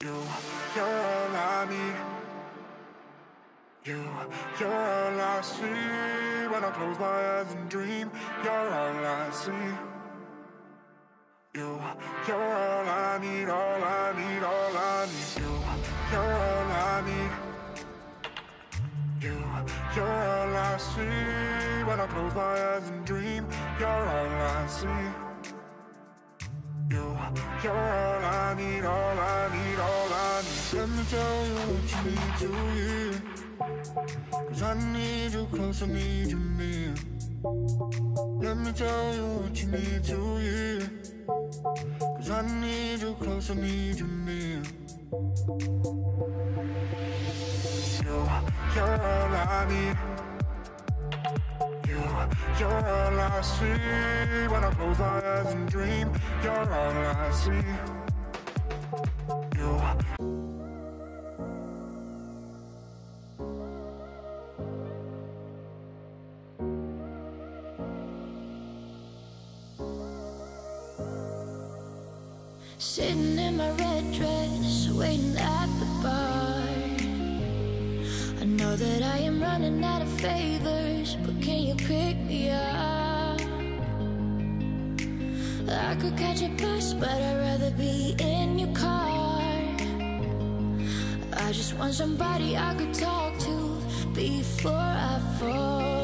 You're all I need. You're all I see when I close my eyes and dream. You're all I see. You're all I need, all I need, all I need. You're all I need. You're all I see when I close my eyes and dream. You're all I see. You're all I need, all I need, all I need. Let me tell you what you need to hear, 'cause I need you close, I need you near. Let me tell you what you need to hear, 'cause I need you close, I need you near. You're all I need. You're all I see when I close my eyes and dream. You're all I see. Sitting in my red dress, waiting at the bar. I know that I am running out of favors, but can you pick me up? I could catch a bus, but I'd rather be in your car. I just want somebody I could talk to before I fall.